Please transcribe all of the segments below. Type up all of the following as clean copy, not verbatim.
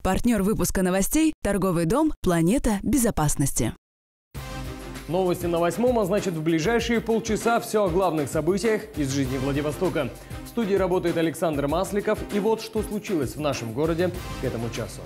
Партнер выпуска новостей – торговый дом «Планета безопасности». Новости на 8-м, а значит в ближайшие полчаса все о главных событиях из жизни Владивостока. В студии работает Александр Масликов, и вот что случилось в нашем городе к этому часу.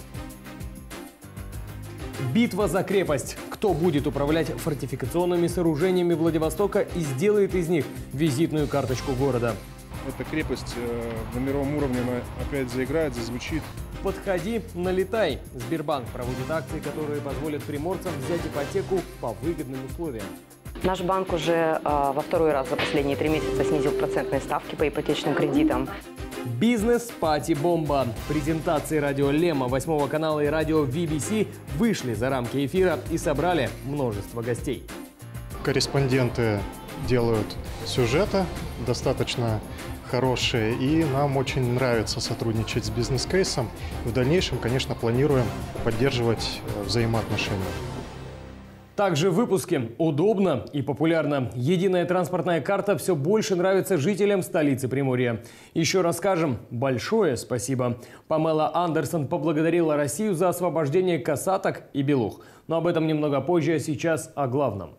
Битва за крепость. Кто будет управлять фортификационными сооружениями Владивостока и сделает из них визитную карточку города? Эта крепость на мировом уровне она опять заиграет, зазвучит. Подходи, налетай. Сбербанк проводит акции, которые позволят приморцам взять ипотеку по выгодным условиям. Наш банк уже во второй раз за последние 3 месяца снизил процентные ставки по ипотечным кредитам. Бизнес-пати-бомба. Презентации радио Лема, 8 канала и радио VBC вышли за рамки эфира и собрали множество гостей. Корреспонденты делают сюжеты достаточно хорошие, и нам очень нравится сотрудничать с бизнес-кейсом. В дальнейшем, конечно, планируем поддерживать взаимоотношения. Также в выпуске удобно и популярно. Единая транспортная карта все больше нравится жителям столицы Приморья. Еще раз скажем большое спасибо. Памела Андерсон поблагодарила Россию за освобождение касаток и белух. Но об этом немного позже, а сейчас о главном.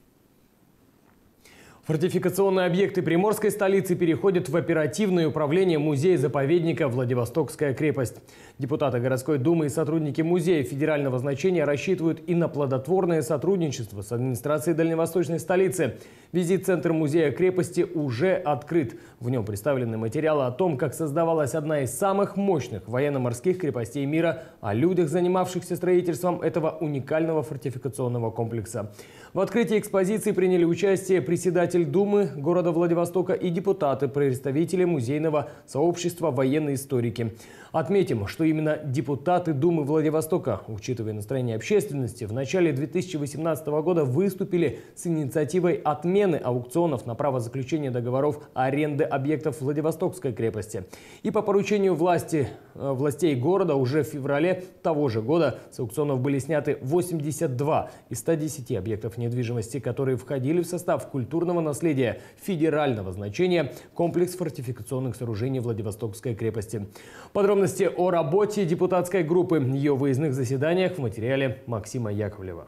Фортификационные объекты приморской столицы переходят в оперативное управление музея-заповедника «Владивостокская крепость». Депутаты городской думы и сотрудники музея федерального значения рассчитывают и на плодотворное сотрудничество с администрацией дальневосточной столицы. Визит-центр музея крепости уже открыт. В нем представлены материалы о том, как создавалась одна из самых мощных военно-морских крепостей мира, о людях, занимавшихся строительством этого уникального фортификационного комплекса. В открытии экспозиции приняли участие председатель Думы города Владивостока и депутаты, представители музейного сообщества, военные историки. Отметим, что именно депутаты Думы Владивостока, учитывая настроение общественности, в начале 2018 года выступили с инициативой отмены аукционов на право заключения договоров аренды объектов Владивостокской крепости. И по поручению властей города уже в феврале того же года с аукционов были сняты 82 из 110 объектов недвижимости, которые входили в состав культурного наследия федерального значения комплекс фортификационных сооружений Владивостокской крепости. Подробности о работе депутатской группы, ее выездных заседаниях в материале Максима Яковлева.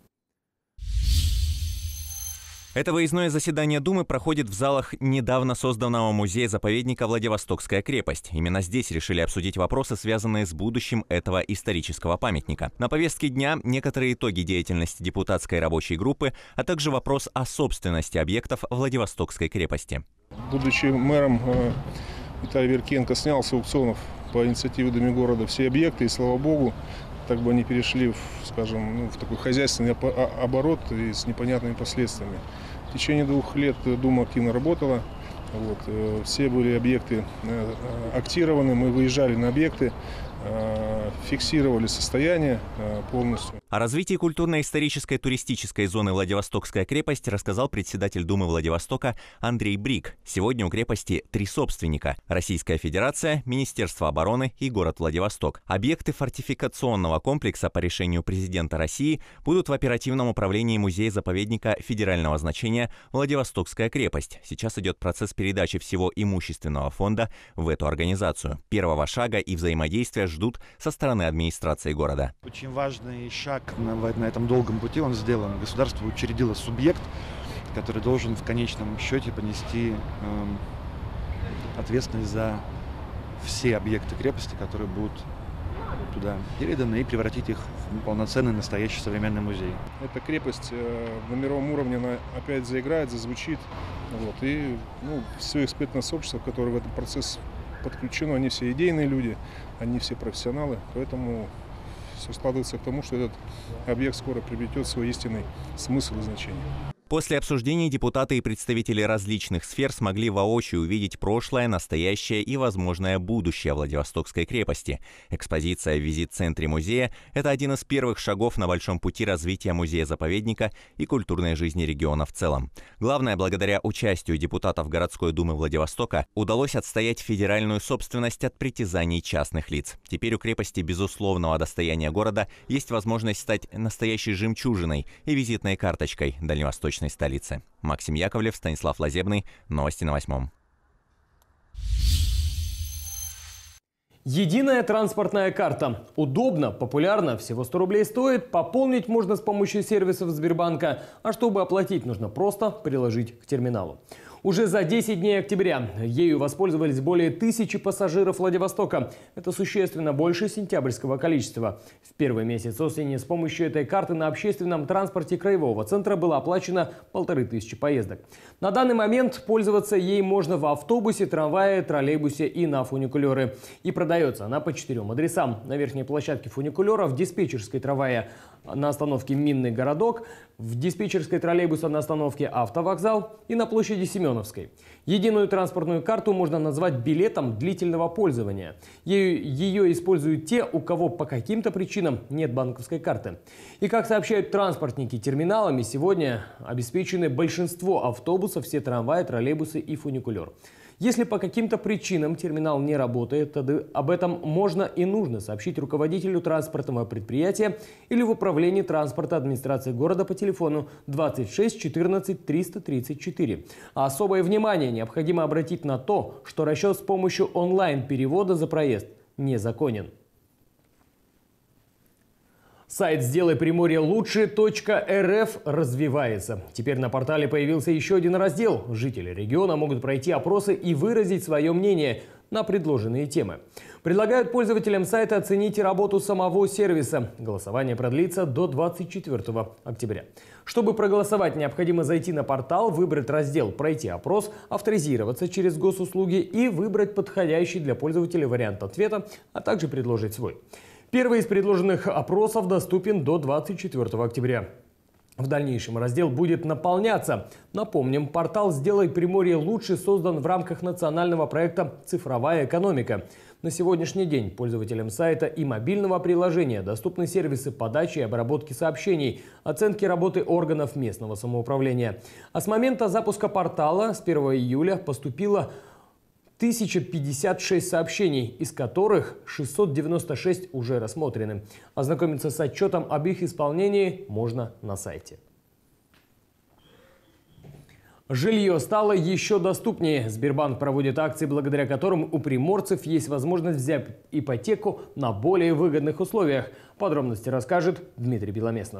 Это выездное заседание Думы проходит в залах недавно созданного музея-заповедника «Владивостокская крепость». Именно здесь решили обсудить вопросы, связанные с будущим этого исторического памятника. На повестке дня некоторые итоги деятельности депутатской рабочей группы, а также вопрос о собственности объектов Владивостокской крепости. Будучи мэром, Виталий Веркиенко снял с аукционов по инициативе Думы города все объекты, и слава богу, так бы они перешли в такой хозяйственный оборот и с непонятными последствиями. В течение 2 лет Дума активно работала. Все были объекты актированы, мы выезжали на объекты, фиксировали состояние полностью. О развитии культурно-исторической туристической зоны «Владивостокская крепость» рассказал председатель Думы Владивостока Андрей Брик. Сегодня у крепости 3 собственника – Российская Федерация, Министерство обороны и город Владивосток. Объекты фортификационного комплекса по решению президента России будут в оперативном управлении музея-заповедника федерального значения «Владивостокская крепость». Сейчас идет процесс передачи всего имущественного фонда в эту организацию. Первого шага и взаимодействия ждут со стороны администрации города. Очень важный шаг на этом долгом пути он сделан. Государство учредило субъект, который должен в конечном счете понести ответственность за все объекты крепости, которые будут туда переданы, и превратить их в полноценный настоящий современный музей. Эта крепость на мировом уровне она опять заиграет, зазвучит. И все экспертное сообщество, которое в этот процесс подключено, они все идейные люди, они все профессионалы, поэтому все складывается к тому, что этот объект скоро приобретет свой истинный смысл и значение. После обсуждений депутаты и представители различных сфер смогли воочию увидеть прошлое, настоящее и возможное будущее Владивостокской крепости. Экспозиция в визит-центре музея – это один из первых шагов на большом пути развития музея-заповедника и культурной жизни региона в целом. Главное, благодаря участию депутатов городской думы Владивостока удалось отстоять федеральную собственность от притязаний частных лиц. Теперь у крепости безусловного достояния города есть возможность стать настоящей жемчужиной и визитной карточкой дальневосточной столицы. Максим Яковлев, Станислав Лазебный. Новости на 8. Единая транспортная карта. Удобно, популярно, всего 100 рублей стоит. Пополнить можно с помощью сервисов Сбербанка. А чтобы оплатить, нужно просто приложить к терминалу. Уже за 10 дней октября ею воспользовались более 1000 пассажиров Владивостока. Это существенно больше сентябрьского количества. В первый месяц осени с помощью этой карты на общественном транспорте краевого центра было оплачено 1500 поездок. На данный момент пользоваться ей можно в автобусе, трамвае, троллейбусе и на фуникулеры. И продается она по 4 адресам. На верхней площадке фуникулера, в диспетчерской трамвая на остановке Минный городок, в диспетчерской троллейбуса на остановке Автовокзал и на площади Семеновской. Единую транспортную карту можно назвать билетом длительного пользования. Ее используют те, у кого по каким-то причинам нет банковской карты. И как сообщают транспортники, терминалами сегодня обеспечены большинство автобусов, все трамваи, троллейбусы и фуникулер. Если по каким-то причинам терминал не работает, тогда об этом можно и нужно сообщить руководителю транспортного предприятия или в управлении транспорта администрации города по телефону 26 14 334. А особое внимание необходимо обратить на то, что расчет с помощью онлайн-перевода за проезд незаконен. Сайт «Сделай Приморье лучше.рф» развивается. Теперь на портале появился еще один раздел. Жители региона могут пройти опросы и выразить свое мнение на предложенные темы. Предлагают пользователям сайта оценить работу самого сервиса. Голосование продлится до 24 октября. Чтобы проголосовать, необходимо зайти на портал, выбрать раздел «Пройти опрос», авторизироваться через госуслуги и выбрать подходящий для пользователя вариант ответа, а также предложить свой. Первый из предложенных опросов доступен до 24 октября. В дальнейшем раздел будет наполняться. Напомним, портал «Сделай Приморье лучше» создан в рамках национального проекта «Цифровая экономика». На сегодняшний день пользователям сайта и мобильного приложения доступны сервисы подачи и обработки сообщений, оценки работы органов местного самоуправления. А с момента запуска портала с 1 июля поступило 1056 сообщений, из которых 696 уже рассмотрены. Ознакомиться с отчетом об их исполнении можно на сайте. Жилье стало еще доступнее. Сбербанк проводит акции, благодаря которым у приморцев есть возможность взять ипотеку на более выгодных условиях. Подробности расскажет Дмитрий Беломеснов.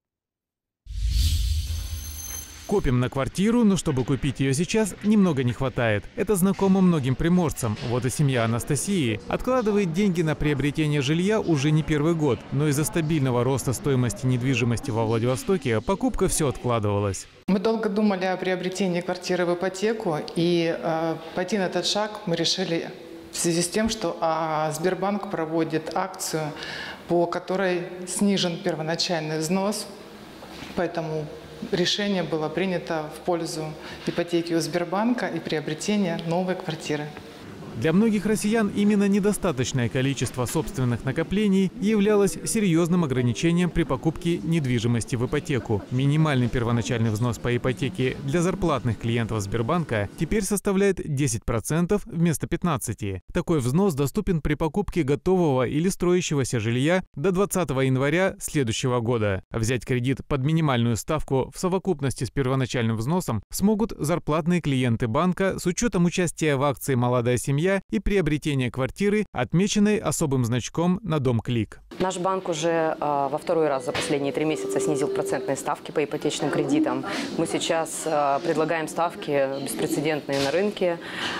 Копим на квартиру, но чтобы купить ее сейчас, немного не хватает. Это знакомо многим приморцам. Вот и семья Анастасии откладывает деньги на приобретение жилья уже не первый год. Но из-за стабильного роста стоимости недвижимости во Владивостоке покупка все откладывалась. Мы долго думали о приобретении квартиры в ипотеку, и пойти на этот шаг мы решили в связи с тем, что Сбербанк проводит акцию, по которой снижен первоначальный взнос, поэтому решение было принято в пользу ипотеки у Сбербанка и приобретения новой квартиры. Для многих россиян именно недостаточное количество собственных накоплений являлось серьезным ограничением при покупке недвижимости в ипотеку. Минимальный первоначальный взнос по ипотеке для зарплатных клиентов Сбербанка теперь составляет 10% вместо 15%. Такой взнос доступен при покупке готового или строящегося жилья до 20 января следующего года. Взять кредит под минимальную ставку в совокупности с первоначальным взносом смогут зарплатные клиенты банка с учетом участия в акции «Молодая семья» и приобретения квартиры, отмеченной особым значком на Дом Клик. Наш банк уже во второй раз за последние 3 месяца снизил процентные ставки по ипотечным кредитам. Мы сейчас предлагаем ставки беспрецедентные на рынке.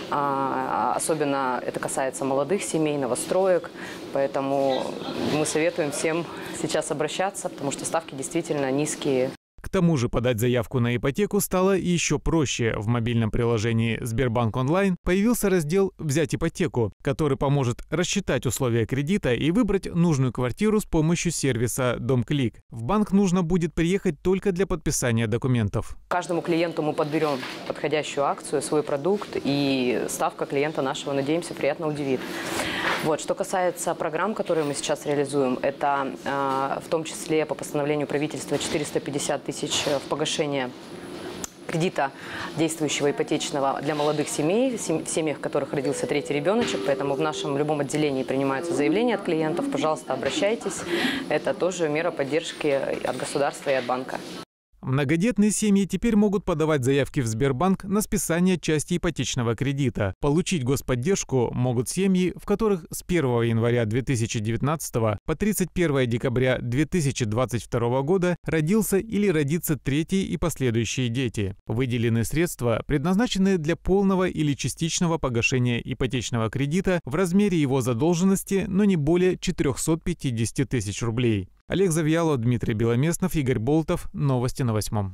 Особенно это касается молодых семей, новостроек. Поэтому мы советуем всем сейчас обращаться, потому что ставки действительно низкие. К тому же подать заявку на ипотеку стало еще проще. В мобильном приложении Сбербанк онлайн появился раздел «Взять ипотеку», который поможет рассчитать условия кредита и выбрать нужную квартиру с помощью сервиса Дом Клик. В банк нужно будет приехать только для подписания документов. Каждому клиенту мы подберем подходящую акцию, свой продукт, и ставка клиента нашего, надеемся, приятно удивит. Вот. Что касается программ, которые мы сейчас реализуем, это в том числе по постановлению правительства 450 тысяч в погашение кредита действующего ипотечного для молодых семей, в семьях, в которых родился 3-й ребеночек. Поэтому в нашем любом отделении принимаются заявления от клиентов. Пожалуйста, обращайтесь. Это тоже мера поддержки от государства и от банка. Многодетные семьи теперь могут подавать заявки в Сбербанк на списание части ипотечного кредита. Получить господдержку могут семьи, в которых с 1 января 2019 по 31 декабря 2022 года родился или родится третий и последующие дети. Выделены средства, предназначенные для полного или частичного погашения ипотечного кредита в размере его задолженности, но не более 450 тысяч рублей. Олег Завьялов, Дмитрий Беломестнов, Игорь Болтов. Новости на 8.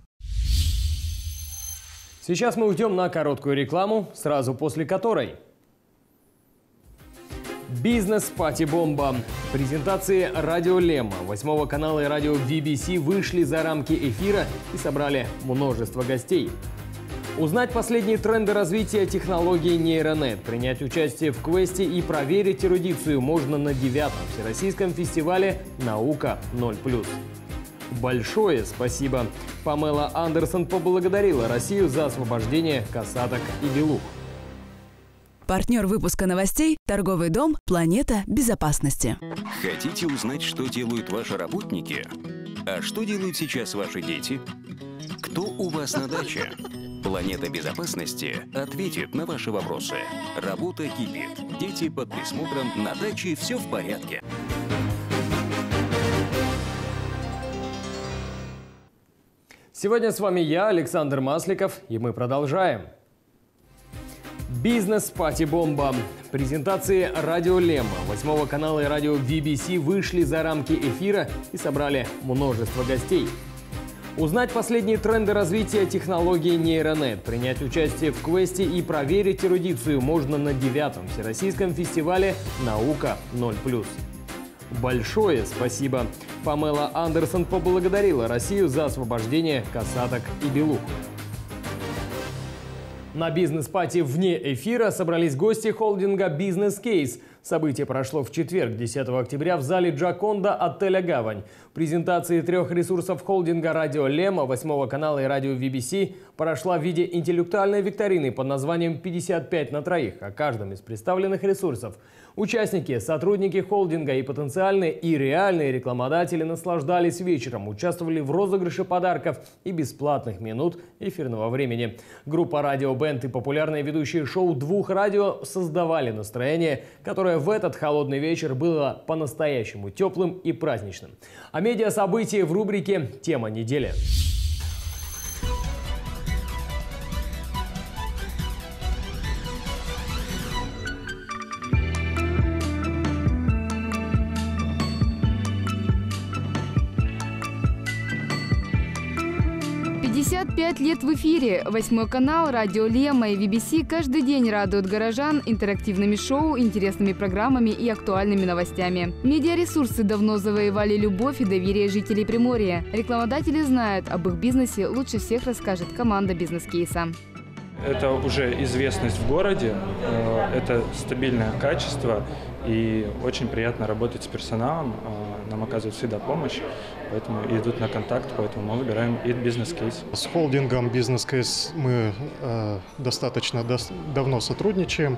Сейчас мы уйдем на короткую рекламу, сразу после которой... Бизнес-пати-бомба. Презентации радио Лемма, 8 канала и радио VBC вышли за рамки эфира и собрали множество гостей. Узнать последние тренды развития технологий нейронет, принять участие в квесте и проверить эрудицию можно на 9-м Всероссийском фестивале «Наука 0+.» Большое спасибо. Памела Андерсон поблагодарила Россию за освобождение касаток и белух. Партнер выпуска новостей – торговый дом «Планета безопасности». Хотите узнать, что делают ваши работники? А что делают сейчас ваши дети? Кто у вас на даче? «Планета безопасности» ответит на ваши вопросы. Работа кипит. Дети под присмотром, на даче все в порядке. Сегодня с вами я, Александр Масликов, и мы продолжаем. Бизнес-пати-бомба. Презентации радио Лемма, 8 канала и радио VBC вышли за рамки эфира и собрали множество гостей. Узнать последние тренды развития технологий нейронет, принять участие в квесте и проверить эрудицию можно на 9-м Всероссийском фестивале «Наука 0+.» Большое спасибо. Памела Андерсон поблагодарила Россию за освобождение касаток и белух. На бизнес-пати вне эфира собрались гости холдинга «Бизнес Кейс». Событие прошло в четверг, 10 октября, в зале Джаконда отеля «Гавань». Презентации 3 ресурсов холдинга «Радио Лемма», 8 канала и радио VBC прошла в виде интеллектуальной викторины под названием «55 на троих» о каждом из представленных ресурсов. Участники, сотрудники холдинга и потенциальные и реальные рекламодатели наслаждались вечером, участвовали в розыгрыше подарков и бесплатных минут эфирного времени. Группа «Радио Бенд» и популярные ведущие шоу 2 радио создавали настроение, которое в этот холодный вечер было по-настоящему теплым и праздничным. О медиасобытии в рубрике «Тема недели». 55 лет в эфире. 8 канал, радио Лемма и VBC каждый день радуют горожан интерактивными шоу, интересными программами и актуальными новостями. Медиаресурсы давно завоевали любовь и доверие жителей Приморья. Рекламодатели знают, об их бизнесе лучше всех расскажет команда бизнес-кейса. Это уже известность в городе, это стабильное качество и очень приятно работать с персоналом. Нам оказывают всегда помощь, поэтому идут на контакт, поэтому мы выбираем и бизнес-кейс. С холдингом бизнес-кейс мы достаточно давно сотрудничаем.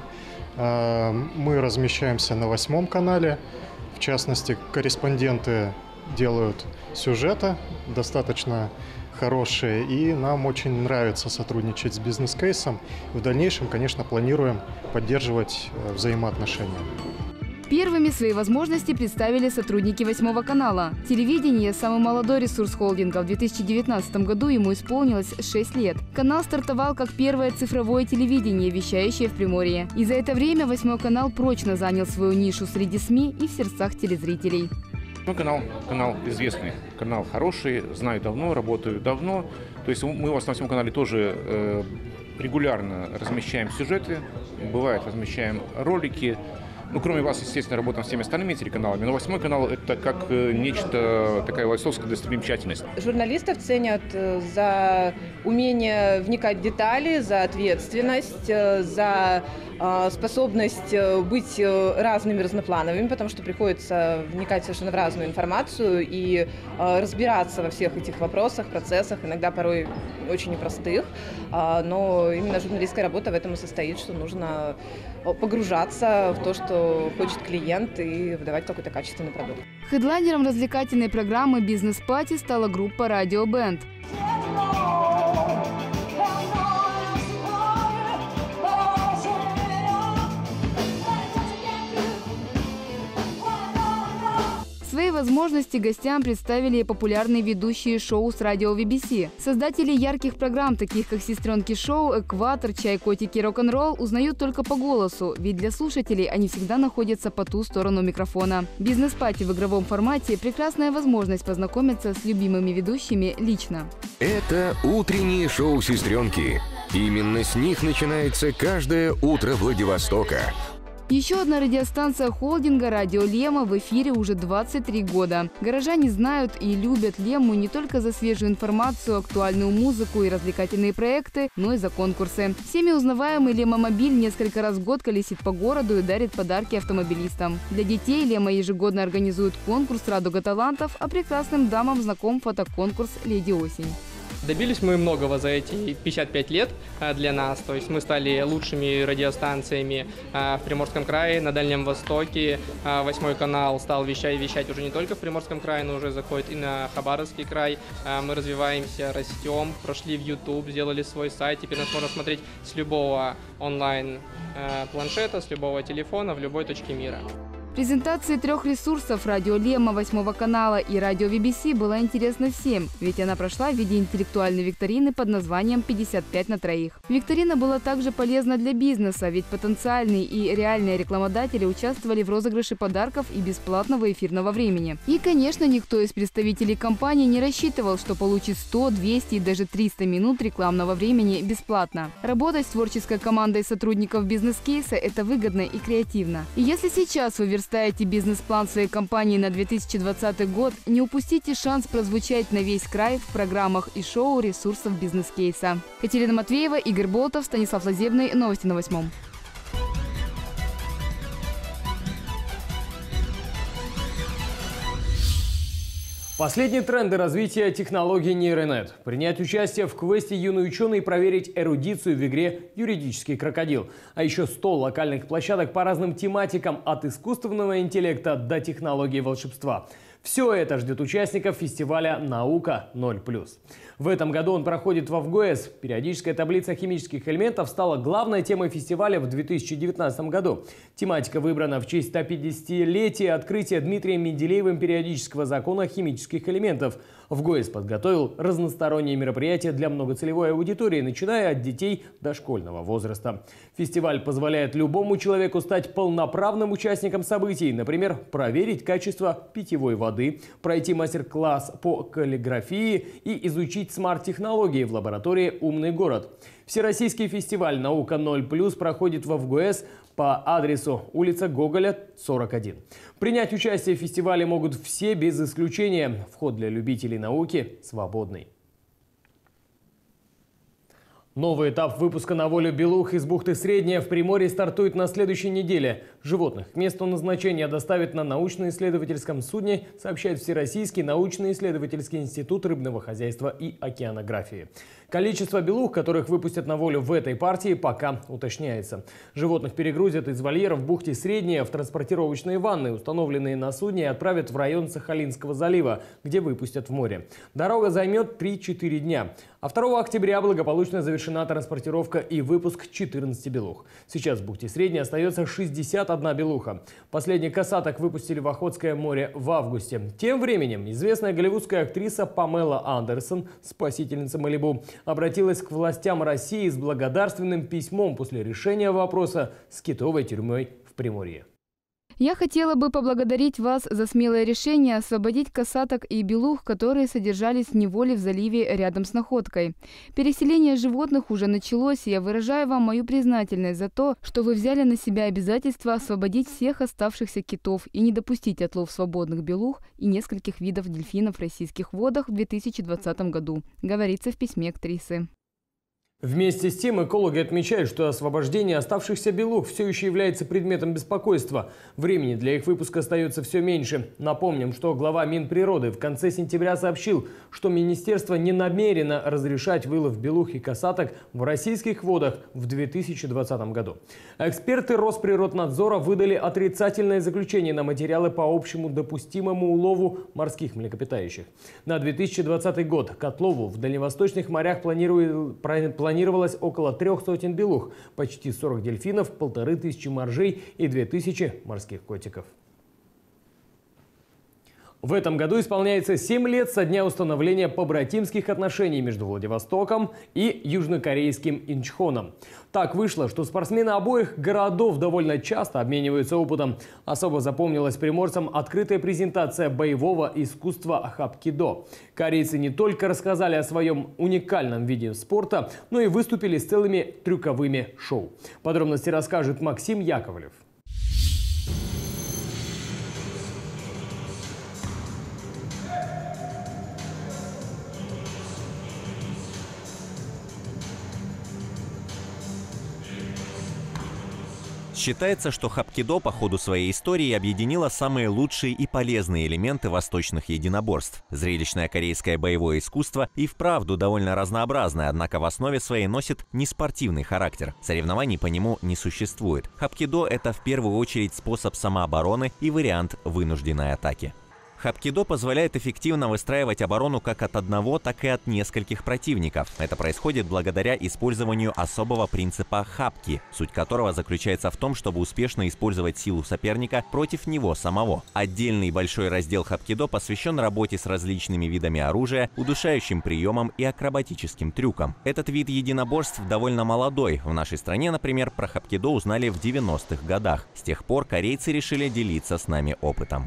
Мы размещаемся на 8 канале. В частности, корреспонденты делают сюжеты достаточно хорошие, и нам очень нравится сотрудничать с бизнес-кейсом. В дальнейшем, конечно, планируем поддерживать взаимоотношения. Первыми свои возможности представили сотрудники 8 канала. Телевидение – самый молодой ресурс холдинга. В 2019 году ему исполнилось 6 лет. Канал стартовал как первое цифровое телевидение, вещающее в Приморье. И за это время 8 канал прочно занял свою нишу среди СМИ и в сердцах телезрителей. Канал известный, канал хороший, знаю давно, работаю давно. То есть мы у вас на 8 канале тоже регулярно размещаем сюжеты, бывает размещаем ролики. Ну, кроме вас, естественно, работаем с всеми остальными телеканалами, но 8 канал – это как нечто, такая лайфстайлская достопримечательность. Журналистов ценят за умение вникать в детали, за ответственность, за способность быть разными, разноплановыми, потому что приходится вникать совершенно в разную информацию и разбираться во всех этих вопросах, процессах, иногда порой очень непростых. Но именно журналистская работа в этом и состоит, что нужно погружаться в то, что хочет клиент, и выдавать какой-то качественный продукт. Хедлайнером развлекательной программы «Бизнес-пати» стала группа «Радио Бенд». возможности гостям представили популярные ведущие шоу с радио VBC. Создатели ярких программ, таких как «Сестренки шоу», «Экватор», «Чай, котики, рок-н-ролл» узнают только по голосу, ведь для слушателей они всегда находятся по ту сторону микрофона. Бизнес-пати в игровом формате – прекрасная возможность познакомиться с любимыми ведущими лично. Это утренние шоу «Сестренки». Именно с них начинается каждое утро Владивостока. Еще одна радиостанция холдинга «Радио Лема» в эфире уже 23 года. Горожане знают и любят Лему не только за свежую информацию, актуальную музыку и развлекательные проекты, но и за конкурсы. Всеми узнаваемый Лема-мобиль несколько раз в год колесит по городу и дарит подарки автомобилистам. Для детей Лема ежегодно организует конкурс «Радуга талантов», а прекрасным дамам знаком фотоконкурс «Леди Осень». Добились мы многого за эти 55 лет для нас, то есть мы стали лучшими радиостанциями в Приморском крае, на Дальнем Востоке. 8 канал стал вещать уже не только в Приморском крае, но уже заходит и на Хабаровский край. Мы развиваемся, растем, прошли в YouTube, сделали свой сайт, теперь нас можно смотреть с любого онлайн-планшета, с любого телефона в любой точке мира. Презентация 3 ресурсов «Радио Лема», 8 канала и «Радио VBC» была интересна всем, ведь она прошла в виде интеллектуальной викторины под названием «55 на троих». Викторина была также полезна для бизнеса, ведь потенциальные и реальные рекламодатели участвовали в розыгрыше подарков и бесплатного эфирного времени. И, конечно, никто из представителей компании не рассчитывал, что получит 100, 200 и даже 300 минут рекламного времени бесплатно. Работать с творческой командой сотрудников бизнес-кейса – это выгодно и креативно. И если сейчас вы верстаете бизнес-план своей компании на 2020 год, не упустите шанс прозвучать на весь край в программах и шоу ресурсов бизнес-кейса. Катерина Матвеева, Игорь Болтов, Станислав Лазебный. Новости на 8. Последние тренды развития технологий нейронет. Принять участие в квесте «Юный ученый» и проверить эрудицию в игре «Юридический крокодил». А еще 100 локальных площадок по разным тематикам от искусственного интеллекта до технологии волшебства. Все это ждет участников фестиваля «Наука 0+.» В этом году он проходит в ВГОЭС. Периодическая таблица химических элементов стала главной темой фестиваля в 2019 году. Тематика выбрана в честь 150-летия открытия Дмитрием Менделеевым периодического закона химических элементов. ВГОЭС подготовил разносторонние мероприятия для многоцелевой аудитории, начиная от детей до школьного возраста. Фестиваль позволяет любому человеку стать полноправным участником событий, например, проверить качество питьевой воды, пройти мастер-класс по каллиграфии и изучить смарт-технологии в лаборатории «Умный город». Всероссийский фестиваль «Наука 0+» проходит во ВГОЭС по адресу улица Гоголя, 41. Принять участие в фестивале могут все без исключения. Вход для любителей науки свободный. Новый этап выпуска на волю белух из бухты Средняя в Приморье стартует на следующей неделе. Животных к месту назначения доставят на научно-исследовательском судне, сообщает Всероссийский научно-исследовательский институт рыбного хозяйства и океанографии. Количество белух, которых выпустят на волю в этой партии, пока уточняется. Животных перегрузят из вольеров в бухте Средняя в транспортировочные ванны, установленные на судне, и отправят в район Сахалинского залива, где выпустят в море. Дорога займет 3-4 дня. А 2 октября благополучно завершена транспортировка и выпуск 14 белух. Сейчас в бухте Средней остается 61 белуха. Последних касаток выпустили в Охотское море в августе. Тем временем известная голливудская актриса Памела Андерсон, спасительница Малибу, обратилась к властям России с благодарственным письмом после решения вопроса с китовой тюрьмой в Приморье. Я хотела бы поблагодарить вас за смелое решение освободить касаток и белух, которые содержались в неволе в заливе рядом с находкой. Переселение животных уже началось, и я выражаю вам мою признательность за то, что вы взяли на себя обязательство освободить всех оставшихся китов и не допустить отлов свободных белух и нескольких видов дельфинов в российских водах в 2020 году, говорится в письме актрисы. Вместе с тем экологи отмечают, что освобождение оставшихся белух все еще является предметом беспокойства. Времени для их выпуска остается все меньше. Напомним, что глава Минприроды в конце сентября сообщил, что министерство не намерено разрешать вылов белух и касаток в российских водах в 2020 году. Эксперты Росприроднадзора выдали отрицательное заключение на материалы по общему допустимому улову морских млекопитающих. На 2020 год к отлову в дальневосточных морях планировалось около 300 белух, почти 40 дельфинов, 1500 моржей и 2000 морских котиков. В этом году исполняется 7 лет со дня установления побратимских отношений между Владивостоком и южнокорейским Инчхоном. Так вышло, что спортсмены обоих городов довольно часто обмениваются опытом. Особо запомнилась приморцам открытая презентация боевого искусства хапкидо. Корейцы не только рассказали о своем уникальном виде спорта, но и выступили с целыми трюковыми шоу. Подробности расскажет Максим Яковлев. Считается, что хапкидо по ходу своей истории объединило самые лучшие и полезные элементы восточных единоборств. Зрелищное корейское боевое искусство и вправду довольно разнообразное, однако в основе своей носит неспортивный характер. Соревнований по нему не существует. Хапкидо – это в первую очередь способ самообороны и вариант вынужденной атаки. Хапкидо позволяет эффективно выстраивать оборону как от одного, так и от нескольких противников. Это происходит благодаря использованию особого принципа хапки, суть которого заключается в том, чтобы успешно использовать силу соперника против него самого. Отдельный большой раздел хапкидо посвящен работе с различными видами оружия, удушающим приемам и акробатическим трюкам. Этот вид единоборств довольно молодой. В нашей стране, например, про хапкидо узнали в 90-х годах. С тех пор корейцы решили делиться с нами опытом.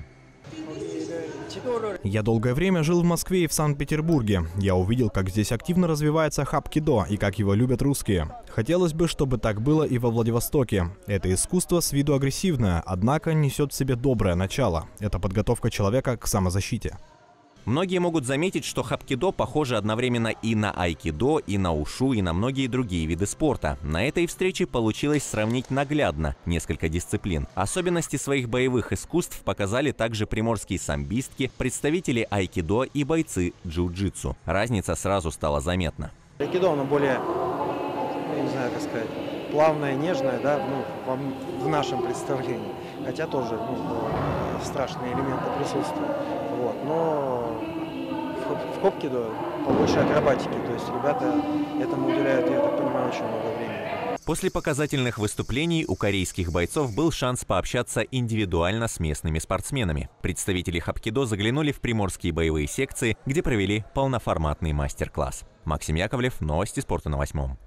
Я долгое время жил в Москве и в Санкт-Петербурге. Я увидел, как здесь активно развивается хапкидо и как его любят русские. Хотелось бы, чтобы так было и во Владивостоке. Это искусство с виду агрессивное, однако несет в себе доброе начало. Это подготовка человека к самозащите. Многие могут заметить, что хапкидо похоже одновременно и на айкидо, и на ушу, и на многие другие виды спорта. На этой встрече получилось сравнить наглядно несколько дисциплин. Особенности своих боевых искусств показали также приморские самбистки, представители айкидо и бойцы джиу-джитсу. Разница сразу стала заметна. Айкидо, оно более, я не знаю, как сказать, плавное, нежное, да, в нашем представлении. Хотя тоже страшные элементы присутствуют. Вот. Но в хапкидо побольше акробатики. То есть ребята этому уделяют, я так понимаю, очень много времени. После показательных выступлений у корейских бойцов был шанс пообщаться индивидуально с местными спортсменами. Представители хапкидо заглянули в приморские боевые секции, где провели полноформатный мастер-класс. Максим Яковлев, новости спорта на 8.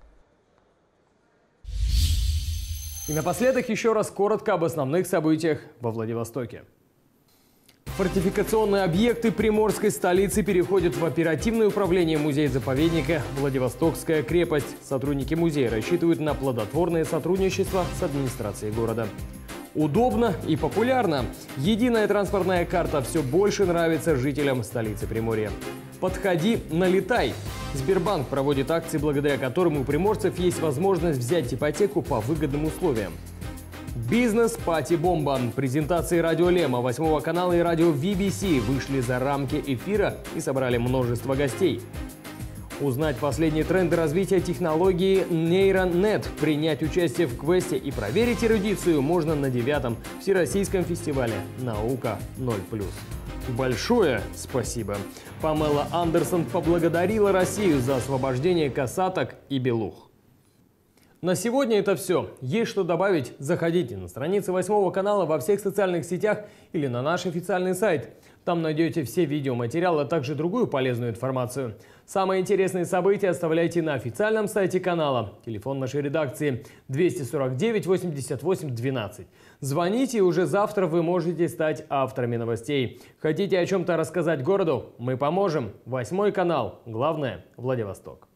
И напоследок еще раз коротко об основных событиях во Владивостоке. Фортификационные объекты приморской столицы переходят в оперативное управление музея-заповедника «Владивостокская крепость». Сотрудники музея рассчитывают на плодотворное сотрудничество с администрацией города. Удобно и популярно. Единая транспортная карта все больше нравится жителям столицы Приморья. «Подходи, налетай». Сбербанк проводит акции, благодаря которым у приморцев есть возможность взять ипотеку по выгодным условиям. Бизнес-пати-бомба. Презентации радио Лема, 8 канала и радио VBC вышли за рамки эфира и собрали множество гостей. Узнать последние тренды развития технологии нейронет, принять участие в квесте и проверить эрудицию можно на 9-м Всероссийском фестивале «Наука 0+.» Большое спасибо! Памела Андерсон поблагодарила Россию за освобождение касаток и белух. На сегодня это все. Есть что добавить? Заходите на страницы 8 канала во всех социальных сетях или на наш официальный сайт. Там найдете все видеоматериалы, а также другую полезную информацию. Самые интересные события оставляйте на официальном сайте канала. Телефон нашей редакции 249 88 12. Звоните, и уже завтра вы можете стать авторами новостей. Хотите о чем-то рассказать городу? Мы поможем. 8 канал. Главное – Владивосток.